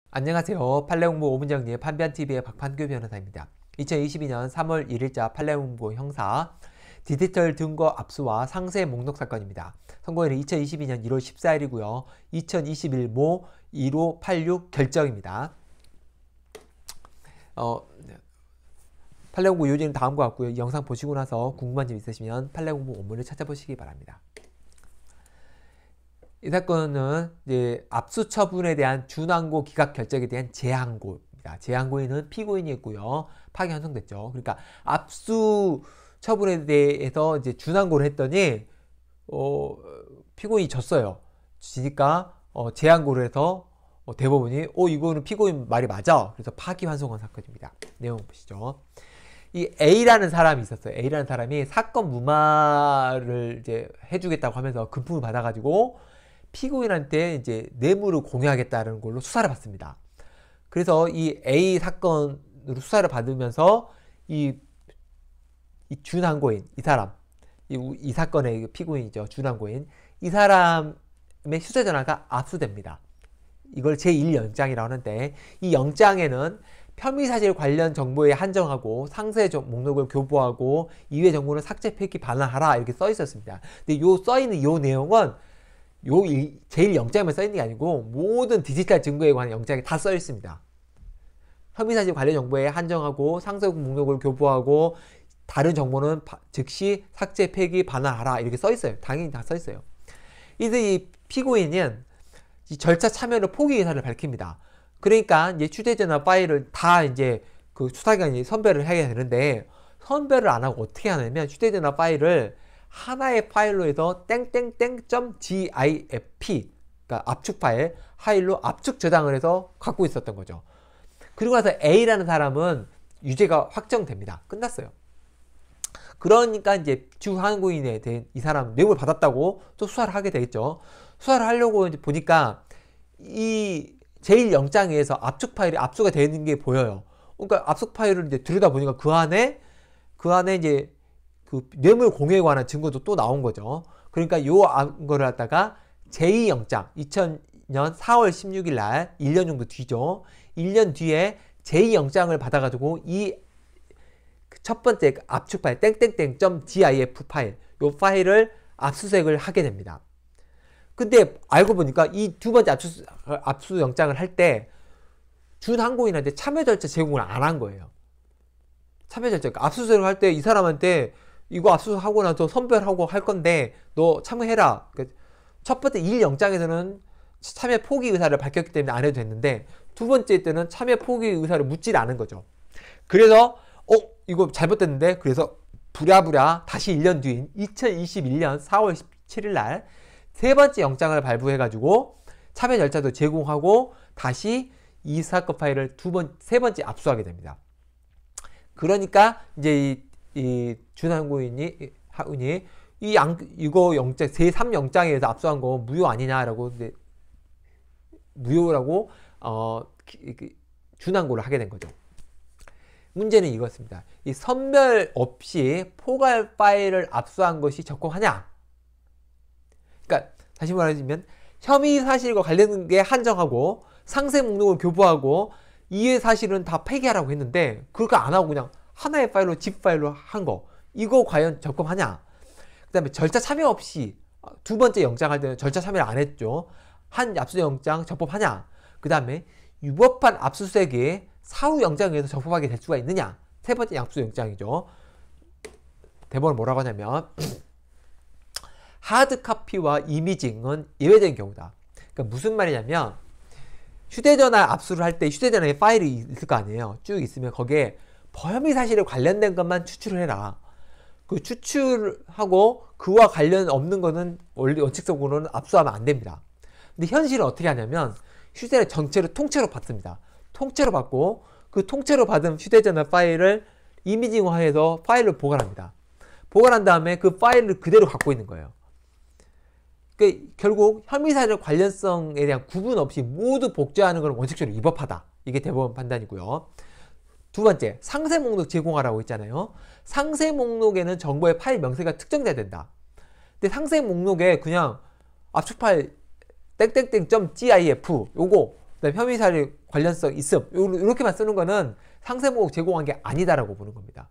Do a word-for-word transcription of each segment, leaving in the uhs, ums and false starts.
안녕하세요. 판례공부 오 분 정리의 판변티비의 박판규 변호사입니다. 이천이십이 년 삼월 일일자 판례공부 형사 디지털 증거 압수와 상세 목록 사건입니다. 선고일은 이천이십이 년 일월 십사일이고요. 이천이십일 모 일오팔육 결정입니다. 어, 판례공부 요지는 다음과 같고요. 이 영상 보시고 나서 궁금한 점 있으시면 판례공부 원문을 찾아보시기 바랍니다. 이 사건은 이제 압수 처분에 대한 준항고 기각 결정에 대한 재항고입니다. 재항고에는 피고인이 있고요. 파기 환송됐죠. 그러니까 압수 처분에 대해서 이제 준항고를 했더니 어, 피고인이 졌어요. 지니까 어, 재항고를 해서 어, 대법원이 어 이거는 피고인 말이 맞아. 그래서 파기 환송한 사건입니다. 내용 보시죠. 이 A라는 사람이 있었어요. A라는 사람이 사건 무마를 이제 해주겠다고 하면서 금품을 받아가지고 피고인한테 이제 뇌물을 공유하겠다는 걸로 수사를 받습니다. 그래서 이 A 사건으로 수사를 받으면서 이, 이 준항고인, 이 사람, 이, 이 사건의 피고인이죠. 준항고인. 이 사람의 휴대전화가 압수됩니다. 이걸 제일 영장이라고 하는데, 이 영장에는 혐의사실 관련 정보에 한정하고 상세 목록을 교부하고 이외 정보는 삭제 폐기 반환하라 이렇게 써 있었습니다. 근데 요 써 있는 요 내용은 요 제일 영장에만 써 있는 게 아니고 모든 디지털 증거에 관한 영장에 다 써 있습니다. 혐의사실 관련 정보에 한정하고 상세 목록을 교부하고 다른 정보는 즉시 삭제 폐기 반환하라 이렇게 써 있어요. 당연히 다 써 있어요. 이제 이 피고인은 이 절차 참여를 포기 의사를 밝힙니다. 그러니까 이제 휴대전화 파일을 다 이제 그 수사기관이 선별을 해야 되는데 선별을 안 하고 어떻게 하냐면 휴대전화 파일을 하나의 파일로 해서 땡땡땡.gif 그러니까 압축 파일 파일로 압축 저장을 해서 갖고 있었던 거죠. 그리고 나서 A라는 사람은 유죄가 확정됩니다. 끝났어요. 그러니까 이제 주항고인에 대한 이 사람 뇌물 받았다고 또 수사를 하게 되겠죠. 수사를 하려고 이제 보니까 이 제일 영장에서 압축 파일이 압수가 되는 게 보여요. 그러니까 압축 파일을 이제 들여다보니까 그 안에 그 안에 이제 그 뇌물 공유에 관한 증거도 또 나온 거죠. 그러니까 요 거를 갖다가 제이 영장 이천 년 사월 십육일 날 일 년 정도 뒤죠. 일 년 뒤에 제이 영장을 받아가지고 이 첫 번째 압축 파일 땡땡땡.gif 파일 요 파일을 압수수색을 하게 됩니다. 근데 알고 보니까 이 두 번째 압수, 압수 영장을 할 때 준항고인한테 참여 절차 제공을 안 한 거예요. 참여 절차 압수수색을 할 때 이 사람한테 이거 압수하고 나서 선별하고 할 건데 너 참여해라. 첫 번째 일 영장에서는 참여 포기 의사를 밝혔기 때문에 안 해도 됐는데 두 번째 때는 참여 포기 의사를 묻지 않은 거죠. 그래서 어 이거 잘못됐는데 그래서 부랴부랴 다시 일 년 뒤인 이천이십일 년 사월 십칠일 날 세 번째 영장을 발부해가지고 참여 절차도 제공하고 다시 이 사건 파일을 두 번, 세 번째 압수하게 됩니다. 그러니까 이제 이, 이 준항고인이 하은이 이 양, 이거 영장 제삼 영장에서 압수한 거 무효 아니냐라고 이제 무효라고 어 준항고를 하게 된 거죠. 문제는 이것입니다. 이 선별 없이 포괄 파일을 압수한 것이 적법하냐? 그러니까 다시 말하자면 혐의 사실과 관련된 게 한정하고 상세 목록을 교부하고 이해 사실은 다 폐기하라고 했는데 그거 안 하고 그냥 하나의 파일로 집 파일로 한 거 이거 과연 적법하냐? 그 다음에 절차 참여 없이 두 번째 영장 할 때는 절차 참여를 안 했죠. 한 압수영장 적법하냐? 그 다음에 유법한 압수수색이 사후 영장에서 적법하게 될 수가 있느냐? 세 번째 압수영장이죠. 대법원 뭐라고 하냐면 하드카피와 이미징은 예외적인 경우다. 그러니까 무슨 말이냐면 휴대전화 압수를 할 때 휴대전화에 파일이 있을 거 아니에요. 쭉 있으면 거기에 혐의 사실에 관련된 것만 추출을 해라. 그 추출하고 그와 관련 없는 거는 원리 원칙적으로는 압수하면 안 됩니다. 근데 현실은 어떻게 하냐면 휴대전화 전체로 통째로 받습니다. 통째로 받고 그 통째로 받은 휴대전화 파일을 이미징화해서 파일을 보관합니다. 보관한 다음에 그 파일을 그대로 갖고 있는 거예요. 그러니까 결국 혐의사실 관련성에 대한 구분 없이 모두 복제하는 것은 원칙적으로 위법하다. 이게 대법원 판단이고요. 두 번째, 상세 목록 제공하라고 했잖아요. 상세 목록에는 정보의 파일 명세가 특정돼야 된다. 근데 상세 목록에 그냥 압축 파일 땡땡땡.gif 요거 그다음에 혐의 사실 관련성 있음 이렇게만 쓰는 거는 상세 목록 제공한 게 아니다라고 보는 겁니다.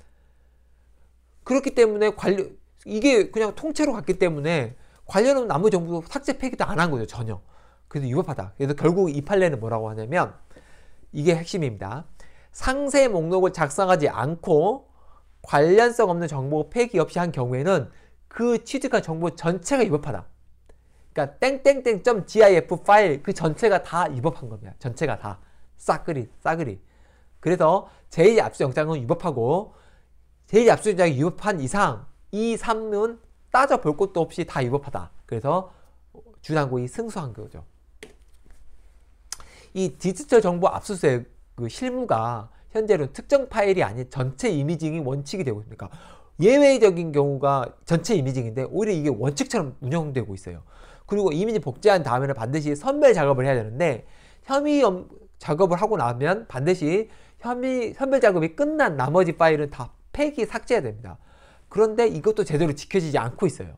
그렇기 때문에 관련 이게 그냥 통째로 갔기 때문에 관련 없는 아무 정보 삭제 폐기도 안 한 거죠. 전혀. 그래서 위법하다. 그래서 결국 이 판례는 뭐라고 하냐면 이게 핵심입니다. 상세 목록을 작성하지 않고 관련성 없는 정보 폐기 없이 한 경우에는 그 취득한 정보 전체가 위법하다. 그러니까 땡땡땡.gif 파일 그 전체가 다 위법한 겁니다. 전체가 다 싸그리 싸그리. 그래서 제일 압수영장은 위법하고 제일 압수영장이 위법한 이상 이 삼은 따져볼 것도 없이 다 위법하다. 그래서 주당국이 승소한 거죠. 이 디지털 정보 압수수색 그 실무가 현재는 특정 파일이 아닌 전체 이미징이 원칙이 되고 있으니까 예외적인 경우가 전체 이미징인데 오히려 이게 원칙처럼 운영되고 있어요. 그리고 이미지 복제한 다음에는 반드시 선별 작업을 해야 되는데 혐의 작업을 하고 나면 반드시 혐의 선별 작업이 끝난 나머지 파일은 다 폐기 삭제해야 됩니다. 그런데 이것도 제대로 지켜지지 않고 있어요.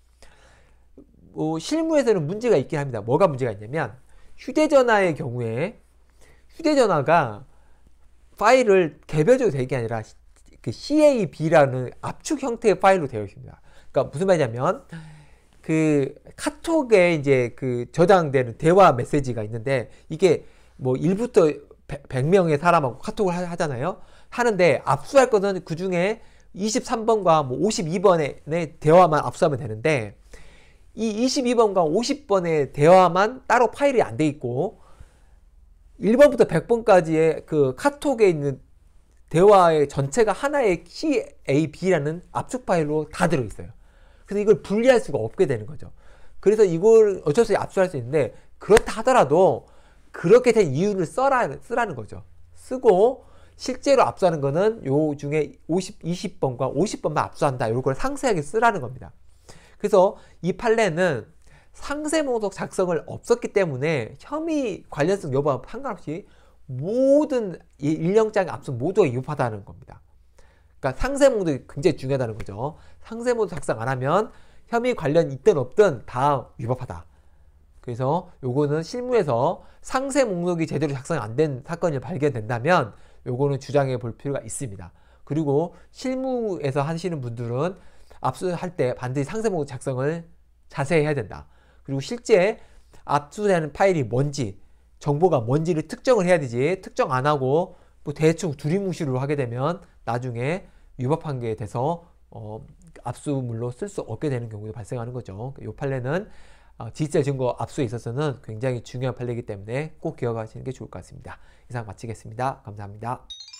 어, 실무에서는 문제가 있긴 합니다. 뭐가 문제가 있냐면 휴대전화의 경우에 휴대전화가 파일을 개별적으로 되는 게 아니라 그 씨에이비라는 압축 형태의 파일로 되어 있습니다. 그러니까 무슨 말이냐면 그 카톡에 이제 그 저장되는 대화 메시지가 있는데 이게 뭐 일부터 백 명의 사람하고 카톡을 하잖아요. 하는데 압수할 거는 그 중에 이십삼 번과 뭐 오십이 번의 대화만 압수하면 되는데 이 이십이 번과 오십 번의 대화만 따로 파일이 안 돼 있고 일 번부터 백 번까지의 그 카톡에 있는 대화의 전체가 하나의 씨에이비라는 압축 파일로 다 들어있어요. 그래서 이걸 분리할 수가 없게 되는 거죠. 그래서 이걸 어쩔 수 없이 압수할 수 있는데 그렇다 하더라도 그렇게 된 이유를 써라, 쓰라는 거죠. 쓰고 실제로 압수하는 거는 요 중에 오십, 이십 번과 오십 번만 압수한다. 이런 걸 상세하게 쓰라는 겁니다. 그래서 이 판례는 상세 목록 작성을 없었기 때문에 혐의 관련성 여부와 상관없이 모든 일영장 압수 모두가 위법하다는 겁니다. 그러니까 상세 목록이 굉장히 중요하다는 거죠. 상세 목록 작성 안 하면 혐의 관련 있든 없든 다 위법하다. 그래서 요거는 실무에서 상세 목록이 제대로 작성이 안 된 사건이 발견된다면 요거는 주장해 볼 필요가 있습니다. 그리고 실무에서 하시는 분들은 압수할 때 반드시 상세 목록 작성을 자세히 해야 된다. 그리고 실제 압수되는 파일이 뭔지 정보가 뭔지를 특정을 해야 되지 특정 안 하고 뭐 대충 두리뭉실로 하게 되면 나중에 위법한 게 돼서 어, 압수물로 쓸 수 없게 되는 경우도 발생하는 거죠. 이 판례는 어, 디지털 증거 압수에 있어서는 굉장히 중요한 판례이기 때문에 꼭 기억하시는 게 좋을 것 같습니다. 이상 마치겠습니다. 감사합니다.